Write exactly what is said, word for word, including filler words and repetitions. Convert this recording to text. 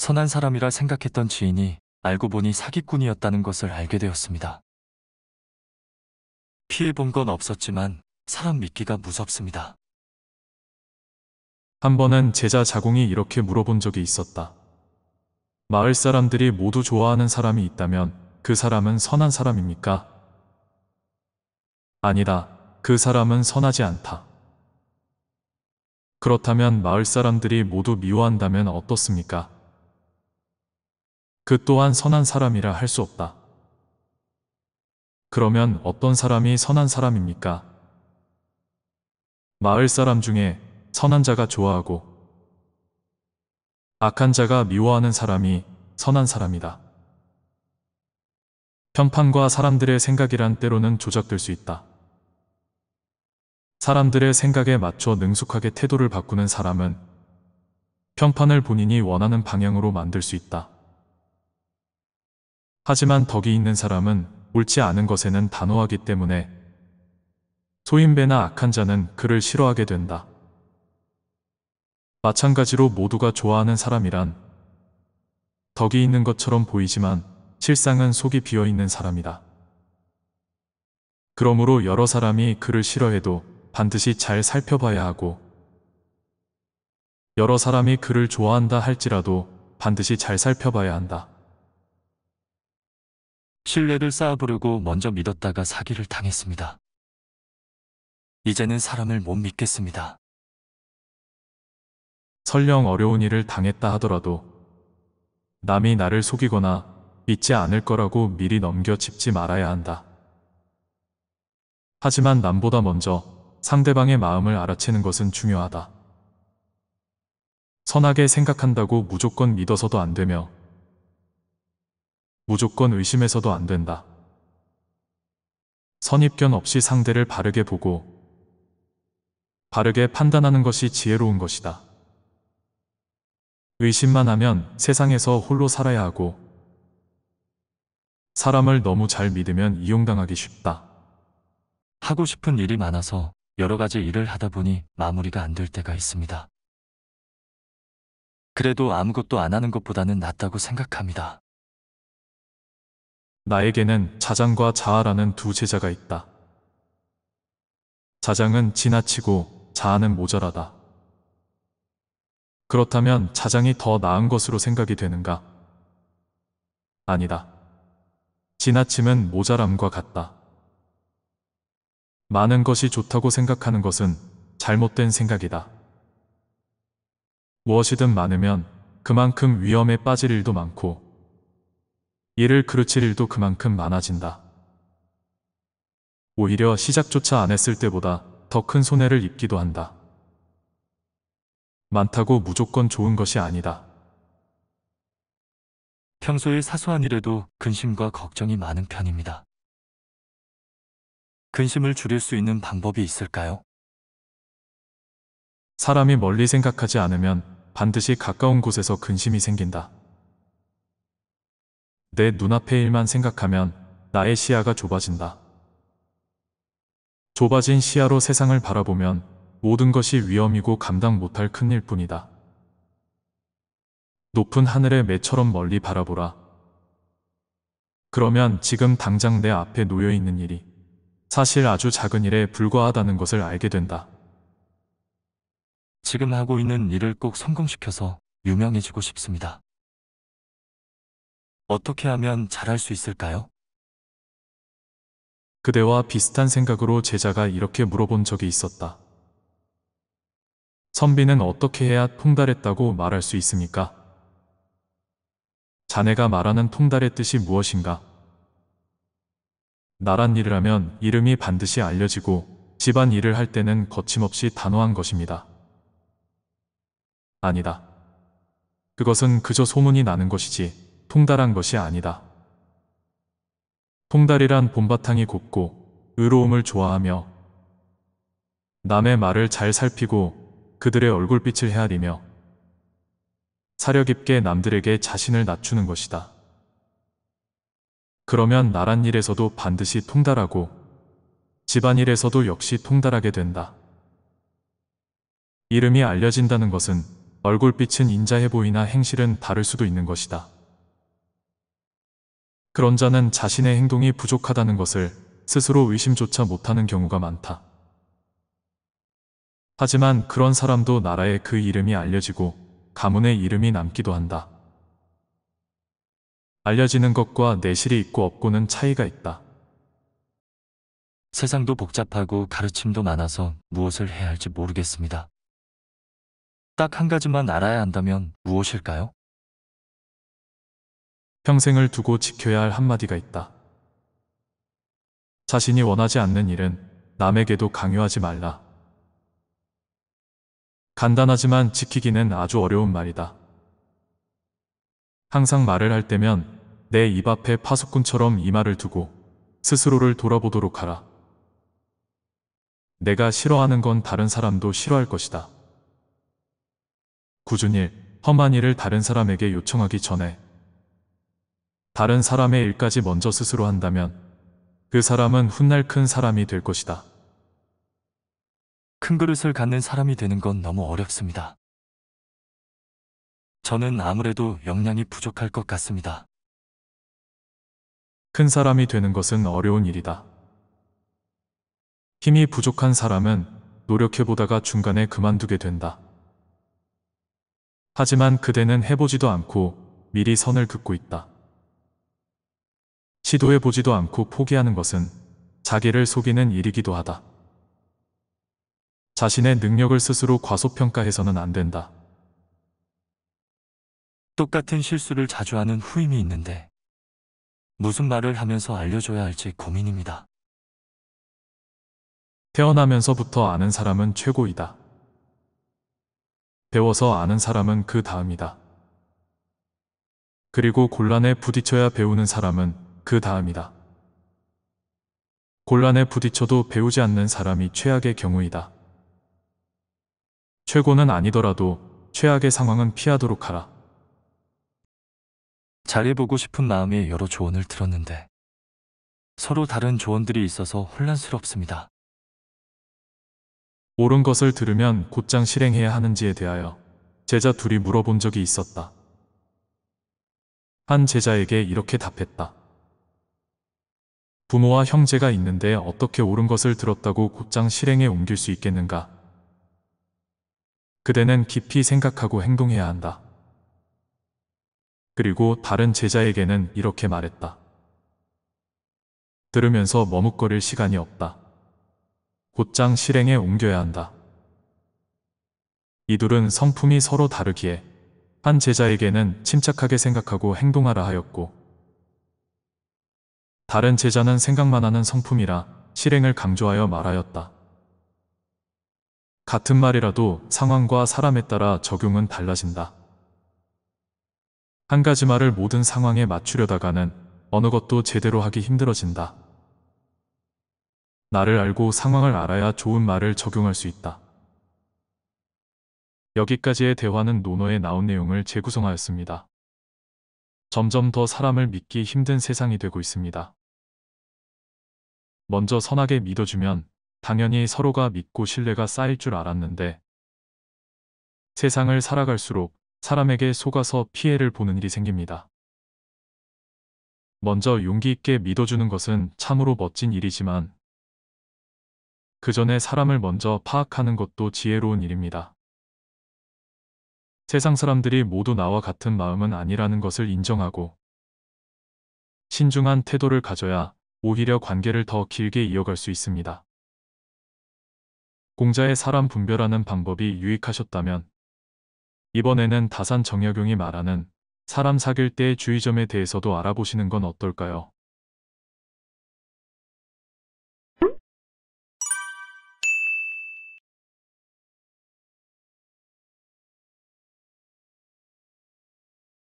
선한 사람이라 생각했던 지인이 알고 보니 사기꾼이었다는 것을 알게 되었습니다. 피해본 건 없었지만 사람 믿기가 무섭습니다. 한 번은 제자 자공이 이렇게 물어본 적이 있었다. 마을 사람들이 모두 좋아하는 사람이 있다면 그 사람은 선한 사람입니까? 아니다. 그 사람은 선하지 않다. 그렇다면 마을 사람들이 모두 미워한다면 어떻습니까? 그 또한 선한 사람이라 할 수 없다. 그러면 어떤 사람이 선한 사람입니까? 마을 사람 중에 선한 자가 좋아하고 악한 자가 미워하는 사람이 선한 사람이다. 편판과 사람들의 생각이란 때로는 조작될 수 있다. 사람들의 생각에 맞춰 능숙하게 태도를 바꾸는 사람은 편판을 본인이 원하는 방향으로 만들 수 있다. 하지만 덕이 있는 사람은 옳지 않은 것에는 단호하기 때문에 소인배나 악한 자는 그를 싫어하게 된다. 마찬가지로 모두가 좋아하는 사람이란 덕이 있는 것처럼 보이지만 실상은 속이 비어있는 사람이다. 그러므로 여러 사람이 그를 싫어해도 반드시 잘 살펴봐야 하고 여러 사람이 그를 좋아한다 할지라도 반드시 잘 살펴봐야 한다. 신뢰를 쌓아보려고 먼저 믿었다가 사기를 당했습니다. 이제는 사람을 못 믿겠습니다. 설령 어려운 일을 당했다 하더라도 남이 나를 속이거나 믿지 않을 거라고 미리 넘겨 짚지 말아야 한다. 하지만 남보다 먼저 상대방의 마음을 알아채는 것은 중요하다. 선하게 생각한다고 무조건 믿어서도 안 되며 무조건 의심해서도 안 된다. 선입견 없이 상대를 바르게 보고 바르게 판단하는 것이 지혜로운 것이다. 의심만 하면 세상에서 홀로 살아야 하고 사람을 너무 잘 믿으면 이용당하기 쉽다. 하고 싶은 일이 많아서 여러 가지 일을 하다 보니 마무리가 안 될 때가 있습니다. 그래도 아무것도 안 하는 것보다는 낫다고 생각합니다. 나에게는 자장과 자아라는 두 제자가 있다. 자장은 지나치고 자아는 모자라다. 그렇다면 자장이 더 나은 것으로 생각이 되는가? 아니다. 지나침은 모자람과 같다. 많은 것이 좋다고 생각하는 것은 잘못된 생각이다. 무엇이든 많으면 그만큼 위험에 빠질 일도 많고 이를 그르칠 일도 그만큼 많아진다. 오히려 시작조차 안 했을 때보다 더 큰 손해를 입기도 한다. 많다고 무조건 좋은 것이 아니다. 평소에 사소한 일에도 근심과 걱정이 많은 편입니다. 근심을 줄일 수 있는 방법이 있을까요? 사람이 멀리 생각하지 않으면 반드시 가까운 곳에서 근심이 생긴다. 내 눈앞의 일만 생각하면 나의 시야가 좁아진다. 좁아진 시야로 세상을 바라보면 모든 것이 위험이고 감당 못할 큰일 뿐이다. 높은 하늘의 매처럼 멀리 바라보라. 그러면 지금 당장 내 앞에 놓여 있는 일이 사실 아주 작은 일에 불과하다는 것을 알게 된다. 지금 하고 있는 일을 꼭 성공시켜서 유명해지고 싶습니다. 어떻게 하면 잘할 수 있을까요? 그대와 비슷한 생각으로 제자가 이렇게 물어본 적이 있었다. 선비는 어떻게 해야 통달했다고 말할 수 있습니까? 자네가 말하는 통달의 뜻이 무엇인가? 나란 일을 하면 이름이 반드시 알려지고 집안 일을 할 때는 거침없이 단호한 것입니다. 아니다. 그것은 그저 소문이 나는 것이지 통달한 것이 아니다. 통달이란 봄바탕이 곱고 의로움을 좋아하며 남의 말을 잘 살피고 그들의 얼굴빛을 헤아리며 사려 깊게 남들에게 자신을 낮추는 것이다. 그러면 나란 일에서도 반드시 통달하고 집안일에서도 역시 통달하게 된다. 이름이 알려진다는 것은 얼굴빛은 인자해 보이나 행실은 다를 수도 있는 것이다. 그런 자는 자신의 행동이 부족하다는 것을 스스로 의심조차 못하는 경우가 많다. 하지만 그런 사람도 나라에 그 이름이 알려지고 가문의 이름이 남기도 한다. 알려지는 것과 내실이 있고 없고는 차이가 있다. 세상도 복잡하고 가르침도 많아서 무엇을 해야 할지 모르겠습니다. 딱 한 가지만 알아야 한다면 무엇일까요? 평생을 두고 지켜야 할 한마디가 있다. 자신이 원하지 않는 일은 남에게도 강요하지 말라. 간단하지만 지키기는 아주 어려운 말이다. 항상 말을 할 때면 내 입 앞에 파수꾼처럼 이 말을 두고 스스로를 돌아보도록 하라. 내가 싫어하는 건 다른 사람도 싫어할 것이다. 굳은 일, 험한 일을 다른 사람에게 요청하기 전에 다른 사람의 일까지 먼저 스스로 한다면 그 사람은 훗날 큰 사람이 될 것이다. 큰 그릇을 갖는 사람이 되는 건 너무 어렵습니다. 저는 아무래도 역량이 부족할 것 같습니다. 큰 사람이 되는 것은 어려운 일이다. 힘이 부족한 사람은 노력해보다가 중간에 그만두게 된다. 하지만 그대는 해보지도 않고 미리 선을 긋고 있다. 시도해보지도 않고 포기하는 것은 자기를 속이는 일이기도 하다. 자신의 능력을 스스로 과소평가해서는 안 된다. 똑같은 실수를 자주 하는 후임이 있는데 무슨 말을 하면서 알려줘야 할지 고민입니다. 태어나면서부터 아는 사람은 최고이다. 배워서 아는 사람은 그 다음이다. 그리고 곤란에 부딪혀야 배우는 사람은 그 다음이다. 곤란에 부딪혀도 배우지 않는 사람이 최악의 경우이다. 최고는 아니더라도 최악의 상황은 피하도록 하라. 잘해보고 싶은 마음에 여러 조언을 들었는데 서로 다른 조언들이 있어서 혼란스럽습니다. 옳은 것을 들으면 곧장 실행해야 하는지에 대하여 제자 둘이 물어본 적이 있었다. 한 제자에게 이렇게 답했다. 부모와 형제가 있는데 어떻게 옳은 것을 들었다고 곧장 실행에 옮길 수 있겠는가? 그대는 깊이 생각하고 행동해야 한다. 그리고 다른 제자에게는 이렇게 말했다. 들으면서 머뭇거릴 시간이 없다. 곧장 실행에 옮겨야 한다. 이 둘은 성품이 서로 다르기에 한 제자에게는 침착하게 생각하고 행동하라 하였고 다른 제자는 생각만 하는 성품이라 실행을 강조하여 말하였다. 같은 말이라도 상황과 사람에 따라 적용은 달라진다. 한 가지 말을 모든 상황에 맞추려다가는 어느 것도 제대로 하기 힘들어진다. 나를 알고 상황을 알아야 좋은 말을 적용할 수 있다. 여기까지의 대화는 논어에 나온 내용을 재구성하였습니다. 점점 더 사람을 믿기 힘든 세상이 되고 있습니다. 먼저 선하게 믿어주면 당연히 서로가 믿고 신뢰가 쌓일 줄 알았는데 세상을 살아갈수록 사람에게 속아서 피해를 보는 일이 생깁니다. 먼저 용기 있게 믿어주는 것은 참으로 멋진 일이지만 그 전에 사람을 먼저 파악하는 것도 지혜로운 일입니다. 세상 사람들이 모두 나와 같은 마음은 아니라는 것을 인정하고 신중한 태도를 가져야 오히려 관계를 더 길게 이어갈 수 있습니다. 공자의 사람 분별하는 방법이 유익하셨다면 이번에는 다산 정약용이 말하는 사람 사귈 때의 주의점에 대해서도 알아보시는 건 어떨까요?